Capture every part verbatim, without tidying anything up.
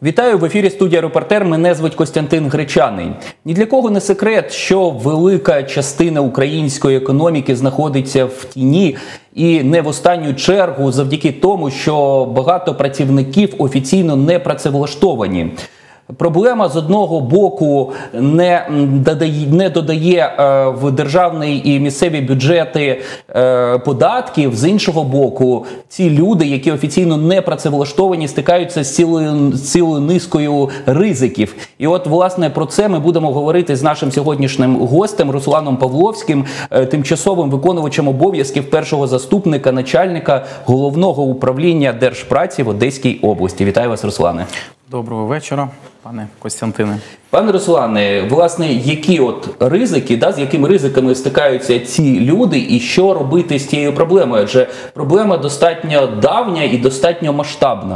Вітаю, в ефірі студія «Репортер». Мене звуть Костянтин Гречаний. Ні для кого не секрет, що велика частина української економіки знаходиться в тіні. І не в останню чергу завдяки тому, що багато працівників офіційно не працевлаштовані. Проблема з одного боку не додає, не додає е, в державний і місцеві бюджети е, податків, з іншого боку ці люди, які офіційно не працевлаштовані, стикаються з цілою, з цілою низкою ризиків. І от, власне, про це ми будемо говорити з нашим сьогоднішнім гостем Русланом Павловським, е, тимчасовим виконувачем обов'язків першого заступника начальника Головного управління Держпраці в Одеській області. Вітаю вас, Руслане. Доброго вечора, пане Костянтине. Пане Руслане, власне, які от ризики, да, з якими ризиками стикаються ці люди і що робити з цією проблемою? Адже проблема достатньо давня і достатньо масштабна.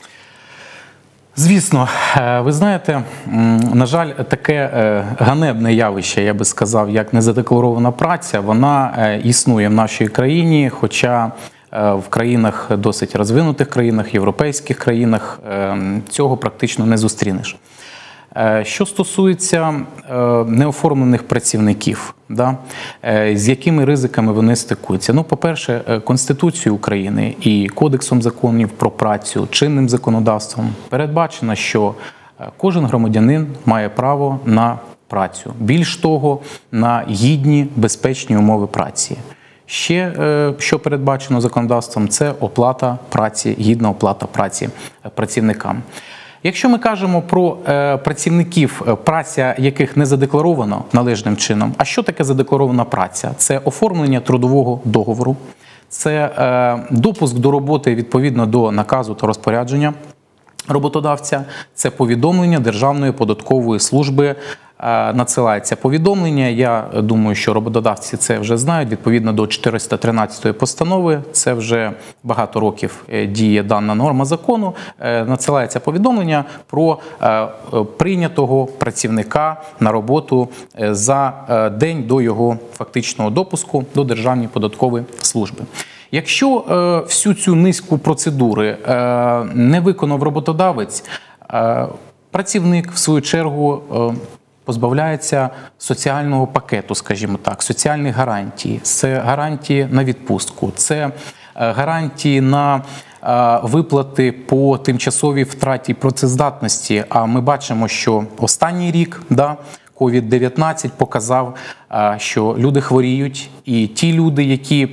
Звісно, ви знаєте, на жаль, таке ганебне явище, я би сказав, як незадекларована праця, вона існує в нашій країні, хоча в країнах, досить розвинутих країнах, європейських країнах цього практично не зустрінеш. Що стосується неоформлених працівників, да, з якими ризиками вони стикуються? Ну, по-перше, Конституцією України і Кодексом законів про працю, чинним законодавством передбачено, що кожен громадянин має право на працю. Більш того, на гідні, безпечні умови праці. Ще, що передбачено законодавством, це оплата праці, гідна оплата праці працівникам. Якщо ми кажемо про працівників, праця яких не задекларовано належним чином, а що таке задекларована праця? Це оформлення трудового договору, це допуск до роботи відповідно до наказу та розпорядження роботодавця, це повідомлення Державної податкової служби. Надсилається повідомлення, я думаю, що роботодавці це вже знають, відповідно до чотириста тринадцятої постанови, це вже багато років діє дана норма закону, надсилається повідомлення про прийнятого працівника на роботу за день до його фактичного допуску до Державної податкової служби. Якщо всю цю низку процедури не виконав роботодавець, працівник, в свою чергу, позбавляється соціального пакету, скажімо так, соціальних гарантій. Це гарантії на відпустку, це гарантії на виплати по тимчасовій втраті працездатності. А ми бачимо, що останній рік, да, ковід дев'ятнадцять показав, що люди хворіють, і ті люди, які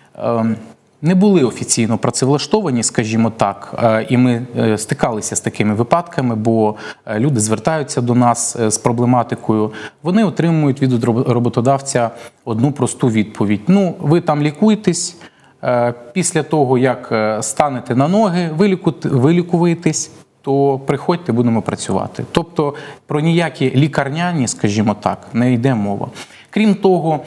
не були офіційно працевлаштовані, скажімо так, і ми стикалися з такими випадками, бо люди звертаються до нас з проблематикою, вони отримують від роботодавця одну просту відповідь. Ну, ви там лікуєтесь, після того, як станете на ноги, вилікуєтесь, то приходьте, будемо працювати. Тобто про ніякі лікарняні, скажімо так, не йде мова. Крім того,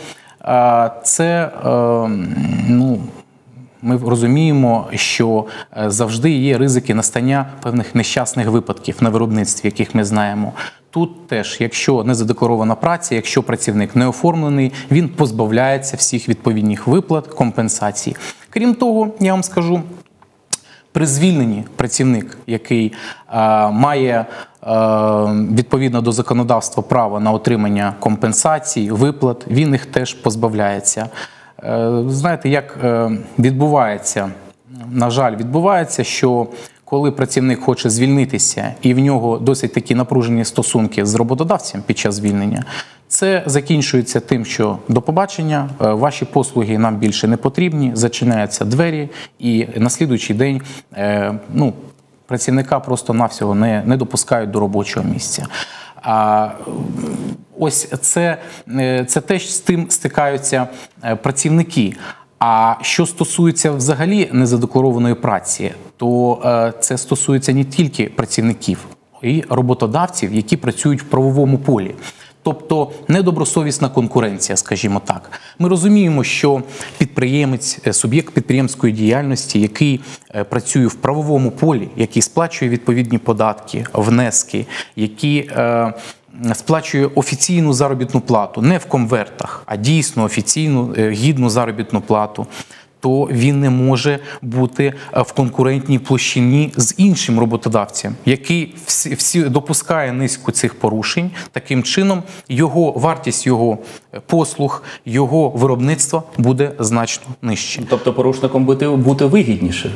це, ну, ми розуміємо, що завжди є ризики настання певних нещасних випадків на виробництві, яких ми знаємо. Тут теж, якщо не задекларована праця, якщо працівник не оформлений, він позбавляється всіх відповідних виплат, компенсацій. Крім того, я вам скажу, при звільненні працівник, який а, має а, відповідно до законодавства право на отримання компенсацій, виплат, він їх теж позбавляється. Знаєте, як відбувається, на жаль, відбувається, що коли працівник хоче звільнитися і в нього досить такі напружені стосунки з роботодавцем під час звільнення, це закінчується тим, що до побачення, ваші послуги нам більше не потрібні, зачиняються двері і на слідуючий день, ну, працівника просто-навсього не, не допускають до робочого місця. А ось це, це теж з тим стикаються працівники. А що стосується взагалі незадекларованої праці, то це стосується не тільки працівників, і роботодавців, які працюють в правовому полі. Тобто недобросовісна конкуренція, скажімо так. Ми розуміємо, що підприємець, суб'єкт підприємської діяльності, який працює в правовому полі, який сплачує відповідні податки, внески, який е, сплачує офіційну заробітну плату, не в конвертах, а дійсно офіційну, гідну заробітну плату, то він не може бути в конкурентній площині з іншим роботодавцем, який всі, всі допускає низку цих порушень. Таким чином, його вартість його послуг, його виробництва буде значно нижче. Тобто порушником бути, бути вигідніше?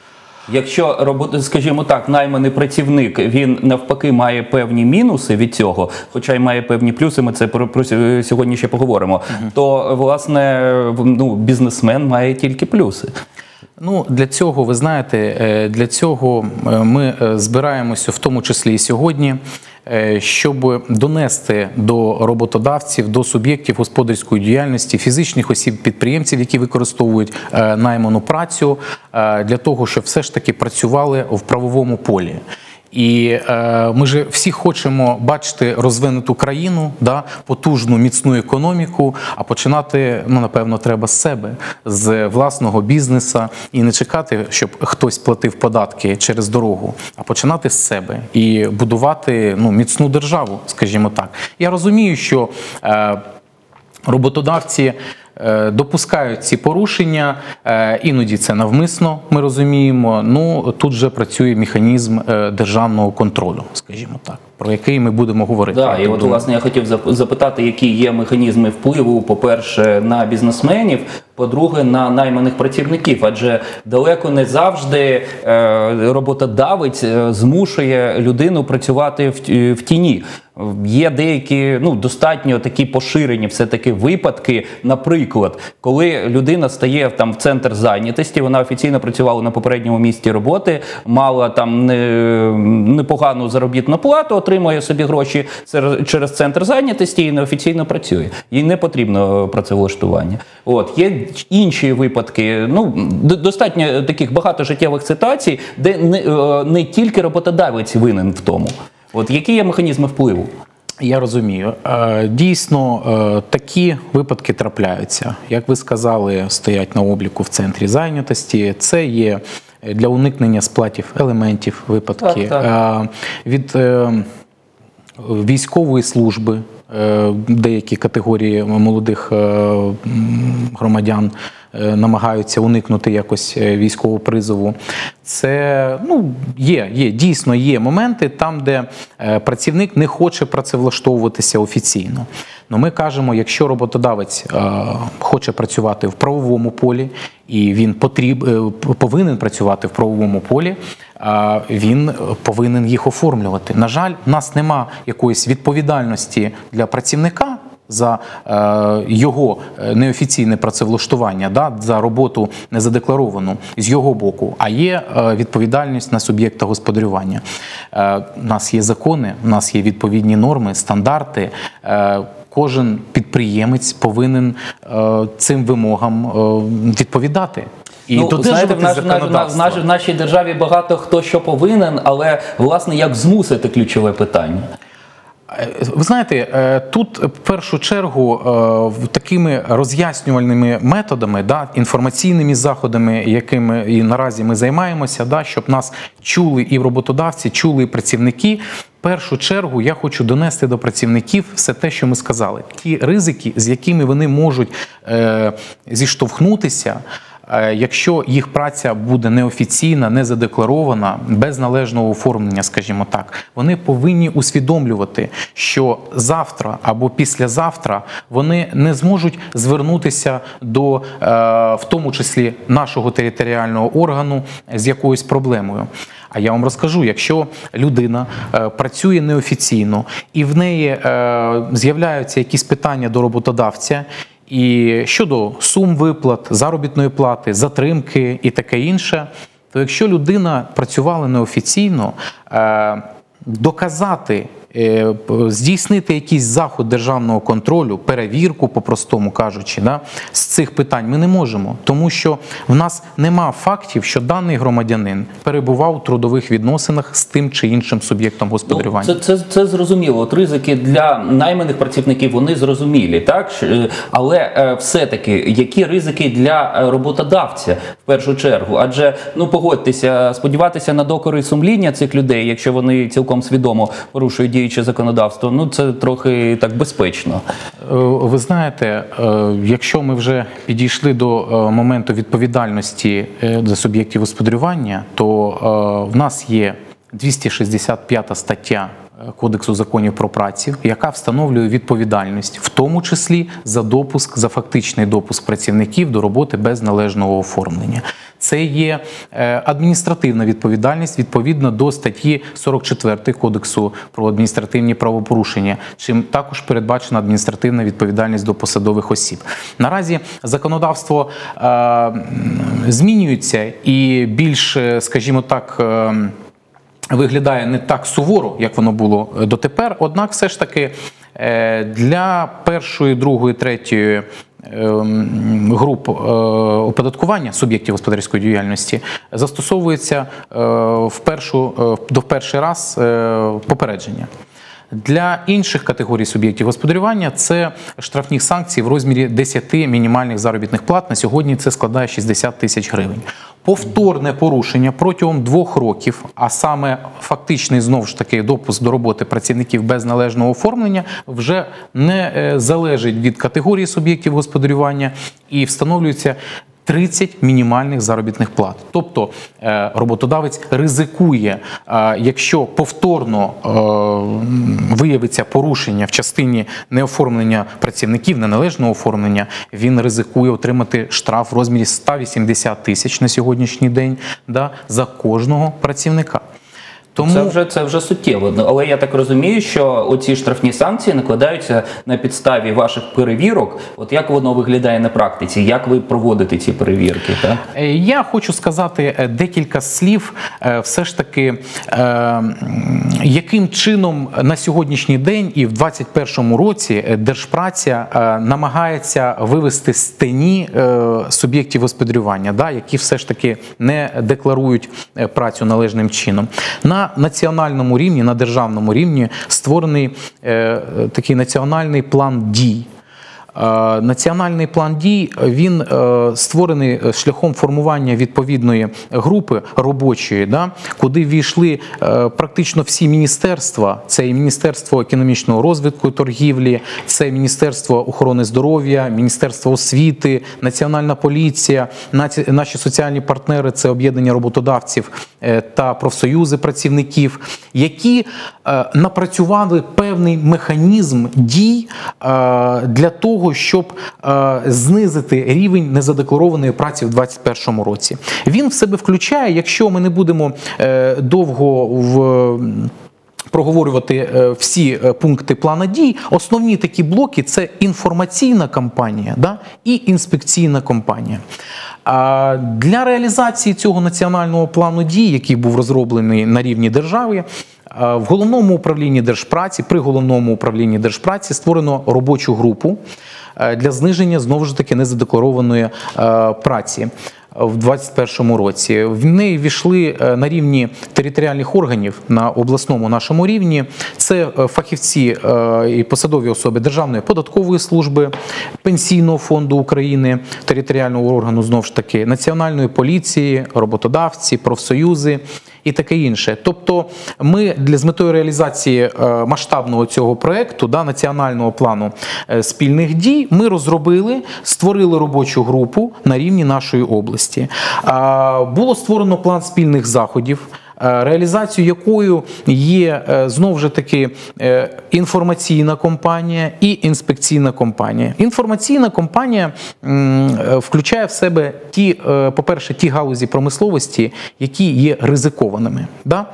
Якщо, робот, скажімо так, найманий працівник, він навпаки має певні мінуси від цього, хоча й має певні плюси, ми це про, про сьогодні ще поговоримо, uh-huh. то, власне, ну, бізнесмен має тільки плюси. Ну, для цього, ви знаєте, для цього ми збираємося в тому числі і сьогодні, щоб донести до роботодавців, до суб'єктів господарської діяльності, фізичних осіб-підприємців, які використовують найману працю, для того, щоб все ж таки працювали в правовому полі. І е, ми ж всі хочемо бачити розвинуту країну, да, потужну, міцну економіку, а починати, ну, напевно, треба з себе, з власного бізнесу, і не чекати, щоб хтось платив податки через дорогу, а починати з себе і будувати, ну, міцну державу, скажімо так. Я розумію, що е, роботодавці допускають ці порушення, іноді це навмисно, ми розуміємо, ну тут же працює механізм державного контролю, скажімо так, про який ми будемо говорити. Так, і от, власне, я хотів запитати, які є механізми впливу, по-перше, на бізнесменів, по-друге, на найманих працівників, адже далеко не завжди е, роботодавець змушує людину працювати в, в тіні. Є деякі, ну, достатньо такі поширені все-таки випадки, наприклад, коли людина стає там в центр зайнятості, вона офіційно працювала на попередньому місці роботи, мала там не, непогану заробітну плату, отримує собі гроші через центр зайнятості і неофіційно працює. Їй не потрібно працевлаштування. От. Є інші випадки, ну, достатньо таких багато життєвих ситуацій, де не, не тільки роботодавець винен в тому. От які є механізми впливу? Я розумію. Дійсно, такі випадки трапляються. Як ви сказали, стоять на обліку в центрі зайнятості. Це є для уникнення сплатів елементів випадки. Так, так. Від військової служби деякі категорії молодих громадян намагаються уникнути якось військового призову. Це, ну, є, є, дійсно є моменти там, де працівник не хоче працевлаштовуватися офіційно. Но ми кажемо, якщо роботодавець е, хоче працювати в правовому полі, і він потріб, е, повинен працювати в правовому полі, е, він повинен їх оформлювати. На жаль, в нас нема якоїсь відповідальності для працівника за е, його неофіційне працевлаштування, да, за роботу незадекларовану з його боку, а є е, відповідальність на суб'єкта господарювання. Е, у нас є закони, у нас є відповідні норми, стандарти. Е, Кожен підприємець повинен е, цим вимогам е, відповідати. І ну, знаєте, в, наш, на, в, наш, в нашій державі багато хто що повинен, але, власне, як змусити – ключове питання. Ви знаєте, тут в першу чергу такими роз'яснювальними методами, да, інформаційними заходами, якими і наразі ми займаємося, да, щоб нас чули і роботодавці, чули і працівники. В першу чергу я хочу донести до працівників все те, що ми сказали. Ті ризики, з якими вони можуть е, зіштовхнутися, якщо їх праця буде неофіційна, не задекларована, без належного оформлення, скажімо так, вони повинні усвідомлювати, що завтра або післязавтра вони не зможуть звернутися до, в тому числі, нашого територіального органу з якоюсь проблемою. А я вам розкажу, якщо людина е, працює неофіційно і в неї е, з'являються якісь питання до роботодавця, і щодо сум виплат, заробітної плати, затримки і таке інше, то якщо людина працювала неофіційно, е, доказати, е, здійснити якийсь заход державного контролю, перевірку, по-простому кажучи, да, з цих питань ми не можемо. Тому що в нас нема фактів, що даний громадянин перебував у трудових відносинах з тим чи іншим суб'єктом господарювання. Ну, це, це, це зрозуміло. От ризики для найманих працівників, вони зрозумілі, так? Але е, все-таки, які ризики для роботодавця в першу чергу? Адже, ну, погодьтеся, сподіватися на докори сумління цих людей, якщо вони цілком свідомо порушують дію діюче законодавство, ну це трохи так безпечно. Ви знаєте, якщо ми вже підійшли до моменту відповідальності за суб'єктів господарювання, то в нас є двісті шістдесят п'ята стаття Кодексу законів про працю, яка встановлює відповідальність, в тому числі за допуск, за фактичний допуск працівників до роботи без належного оформлення. Це є адміністративна відповідальність відповідно до статті сорок четвертої Кодексу про адміністративні правопорушення, чим також передбачена адміністративна відповідальність до посадових осіб. Наразі законодавство е, змінюється і більш, скажімо так, е, виглядає не так суворо, як воно було дотепер, однак все ж таки для першої, другої, третьої груп оподаткування суб'єктів господарської діяльності застосовується в першу, до перший раз попередження. Для інших категорій суб'єктів господарювання це штрафні санкції в розмірі десяти мінімальних заробітних плат. На сьогодні це складає шістдесят тисяч гривень. Повторне порушення протягом двох років, а саме фактичний, знову ж таки, допуск до роботи працівників без належного оформлення, вже не залежить від категорії суб'єктів господарювання і встановлюється тридцять мінімальних заробітних плат. Тобто роботодавець ризикує, якщо повторно виявиться порушення в частині неоформлення працівників, неналежного оформлення, він ризикує отримати штраф в розмірі ста вісімдесят тисяч на сьогоднішній день, да, за кожного працівника. Тому... Це вже, це вже суттєво. Але я так розумію, що оці штрафні санкції накладаються на підставі ваших перевірок. От як воно виглядає на практиці? Як ви проводите ці перевірки? Так? Я хочу сказати декілька слів все ж таки, яким чином на сьогоднішній день і в двадцять першому році Держпраця намагається вивести з тіні суб'єктів господарювання, да, які все ж таки не декларують працю належним чином. На національному рівні, на державному рівні створений е, такий національний план дій. Е, національний план дій, він е, створений шляхом формування відповідної групи робочої, да, куди ввійшли е, практично всі міністерства. Це і Міністерство економічного розвитку і торгівлі, це Міністерство охорони здоров'я, Міністерство освіти, Національна поліція, наці, наші соціальні партнери, це об'єднання роботодавців та профсоюзи працівників, які е, напрацювали певний механізм дій е, для того, щоб е, знизити рівень незадекларованої праці в двадцять першому році. Він в себе включає, якщо ми не будемо е, довго в проговорювати всі пункти плану дій, основні такі блоки – це інформаційна кампанія, да, і інспекційна кампанія. А для реалізації цього національного плану дій, який був розроблений на рівні держави, в головному управлінні Держпраці, при головному управлінні Держпраці створено робочу групу для зниження, знову ж таки, незадекларованої праці в двадцять першому році. В неї ввійшли на рівні територіальних органів на обласному нашому рівні. Це фахівці і посадові особи Державної податкової служби, Пенсійного фонду України, територіального органу, знову ж таки, Національної поліції, роботодавці, профсоюзи і таке інше. Тобто ми для, з метою реалізації масштабного цього проєкту, да, національного плану спільних дій, ми розробили, створили робочу групу на рівні нашої області. Було створено план спільних заходів, реалізацією якою є, знову ж таки, інформаційна кампанія і інспекційна кампанія. Інформаційна кампанія включає в себе ті, по-перше, ті галузі промисловості, які є ризикованими. Да?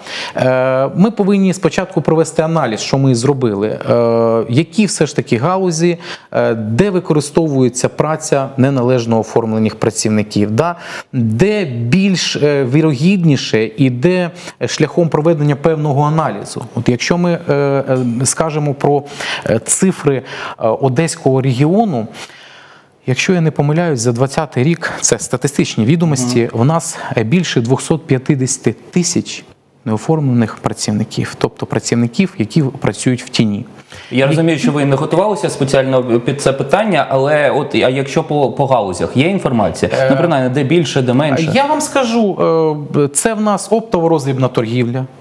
Ми повинні спочатку провести аналіз, що ми зробили, які все ж таки галузі, де використовується праця неналежно оформлених працівників, да? Де більш вірогідніше і де шляхом проведення певного аналізу. От якщо ми е, е, скажемо про цифри Одеського регіону, якщо я не помиляюсь, за двадцятий рік, це статистичні відомості, у нас більше двохсот п'ятдесят тисяч неоформлених працівників, тобто працівників, які працюють в тіні. Я розумію, що ви не готувалися спеціально під це питання, але от, а якщо по, по галузях є інформація? Ну, принаймні, де більше, де менше? Я вам скажу, це в нас оптово-роздрібна торгівля,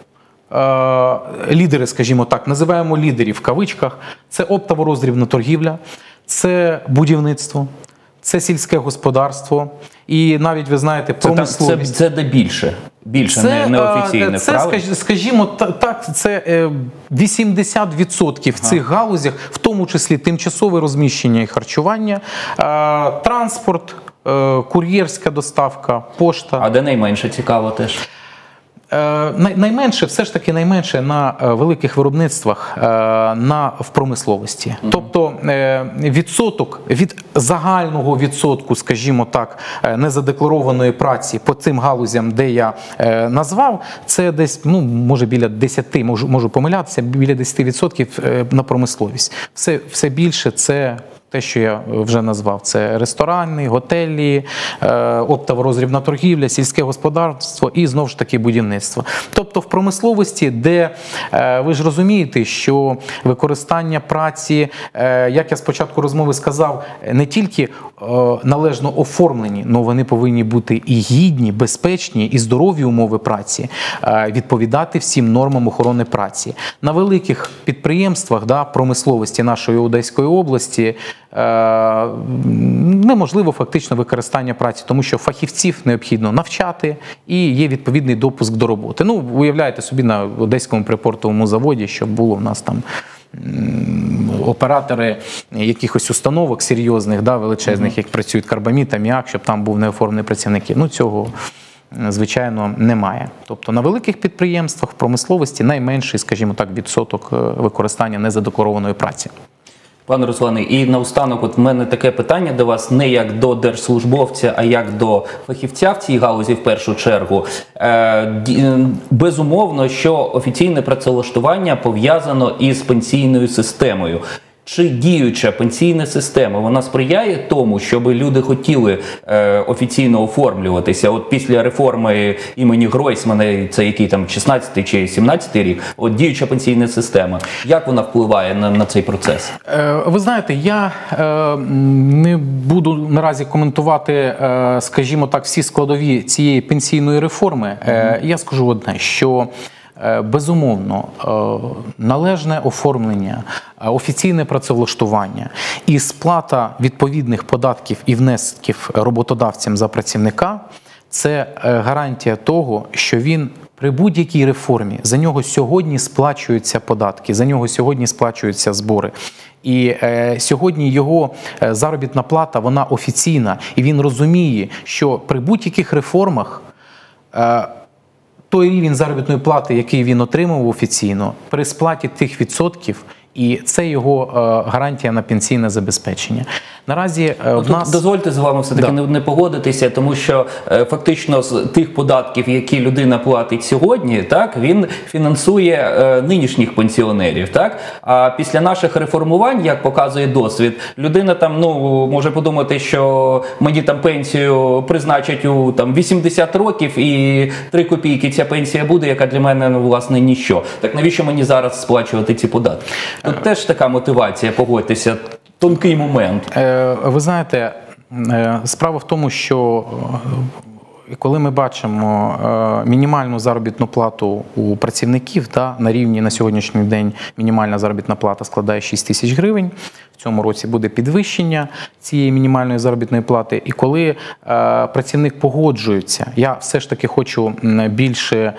лідери, скажімо так, називаємо лідерів в кавичках, це оптово-роздрібна торгівля, це будівництво, це сільське господарство і навіть, ви знаєте, промисловість. Це, це, це де більше? Більше, це, не, неофіційне, це, правильно? скажімо так, це вісімдесят відсотків в цих галузях, в тому числі тимчасове розміщення і харчування, транспорт, кур'єрська доставка, пошта. А де найменше цікаво теж? Найменше, все ж таки найменше на великих виробництвах, на, в промисловості. Mm-hmm. Тобто відсоток від загального відсотку, скажімо так, незадекларованої праці по цим галузям, де я назвав, це десь, ну, може біля десяти, можу, можу помилятися, біля десяти відсотків на промисловість. Все, все більше це те, що я вже назвав, це ресторани, готелі, оптово-роздрібна торгівля, сільське господарство і, знову ж таки, будівництво. Тобто в промисловості, де, ви ж розумієте, що використання праці, як я спочатку розмови сказав, не тільки належно оформлені, але вони повинні бути і гідні, безпечні, і здорові умови праці, відповідати всім нормам охорони праці. На великих підприємствах, да, промисловості нашої Одеської області неможливо фактично використання праці, тому що фахівців необхідно навчати і є відповідний допуск до роботи. Ну, уявляєте собі на Одеському припортовому заводі, що було в нас там оператори якихось установок серйозних, да, величезних, як працюють Карбамід, Аміак, щоб там був неоформлений працівники. Ну, цього, звичайно, немає. Тобто на великих підприємствах, в промисловості найменший, скажімо так, відсоток використання незадекларованої праці. Пане Руслане, і наостанок, от в мене таке питання до вас, не як до держслужбовця, а як до фахівця в цій галузі в першу чергу. Е, безумовно, що офіційне працевлаштування пов'язано із пенсійною системою. Чи діюча пенсійна система, вона сприяє тому, щоб люди хотіли е, офіційно оформлюватися? От після реформи імені Гройсмана, це який там шістнадцятий чи сімнадцятий рік, от діюча пенсійна система, як вона впливає на, на цей процес? Е, ви знаєте, я е, не буду наразі коментувати, е, скажімо так, всі складові цієї пенсійної реформи. Е, я скажу одне, що безумовно, належне оформлення, офіційне працевлаштування і сплата відповідних податків і внесків роботодавцям за працівника – це гарантія того, що він при будь-якій реформі, за нього сьогодні сплачуються податки, за нього сьогодні сплачуються збори. І е, сьогодні його заробітна плата, вона офіційна, і він розуміє, що при будь-яких реформах е, той рівень заробітної плати, який він отримав офіційно, при сплаті тих відсотків, і це його е, гарантія на пенсійне забезпечення. Наразі е, в нас... Дозвольте з вами все-таки да. не, не погодитися, тому що е, фактично з тих податків, які людина платить сьогодні, так, він фінансує е, нинішніх пенсіонерів. Так? А після наших реформувань, як показує досвід, людина там, ну, може подумати, що мені там пенсію призначать у там, вісімдесят років і три копійки ця пенсія буде, яка для мене, ну, власне, ніщо. Так навіщо мені зараз сплачувати ці податки? Тут теж така мотивація, погодьтеся, тонкий момент. Ви знаєте, справа в тому, що коли ми бачимо мінімальну заробітну плату у працівників, та, на рівні на сьогоднішній день мінімальна заробітна плата складає шість тисяч гривень, в цьому році буде підвищення цієї мінімальної заробітної плати. І коли е, працівник погоджується, я все ж таки хочу більше е,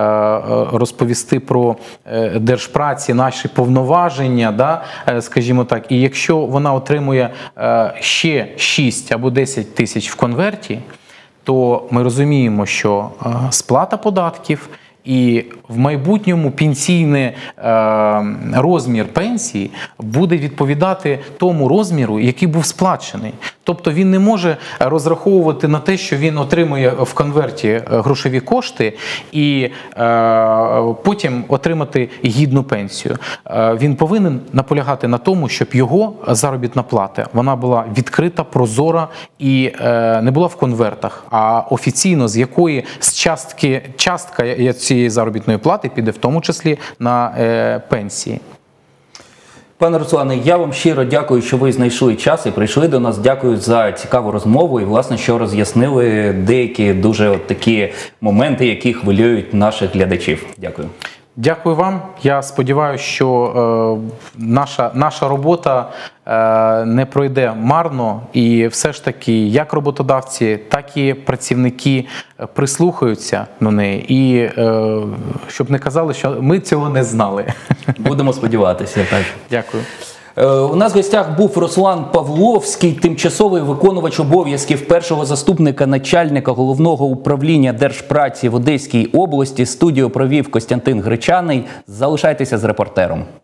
розповісти про е, держпраці, наші повноваження, да, е, скажімо так, і якщо вона отримує е, ще шість або десять тисяч в конверті, то ми розуміємо, що е, сплата податків і в майбутньому пенсійний е, розмір пенсії буде відповідати тому розміру, який був сплачений. Тобто він не може розраховувати на те, що він отримує в конверті грошові кошти і е, потім отримати гідну пенсію. Е, він повинен наполягати на тому, щоб його заробітна плата вона була відкрита, прозора і е, не була в конвертах, а офіційно з якої з частки, частка цієї заробітної плати піде в тому числі на е, пенсії. Пане Руслане, я вам щиро дякую, що ви знайшли час і прийшли до нас. Дякую за цікаву розмову і, власне, що роз'яснили деякі дуже от такі моменти, які хвилюють наших глядачів. Дякую. Дякую вам. Я сподіваюся, що е, наша, наша робота е, не пройде марно, і все ж таки як роботодавці, так і працівники прислухаються до неї. І е, щоб не казали, що ми цього не знали. Будемо сподіватися, так. Дякую. У нас в гостях був Руслан Павловський, тимчасовий виконувач обов'язків першого заступника начальника Головного управління Держпраці в Одеській області. Студію провів Костянтин Гречаний. Залишайтеся з репортером.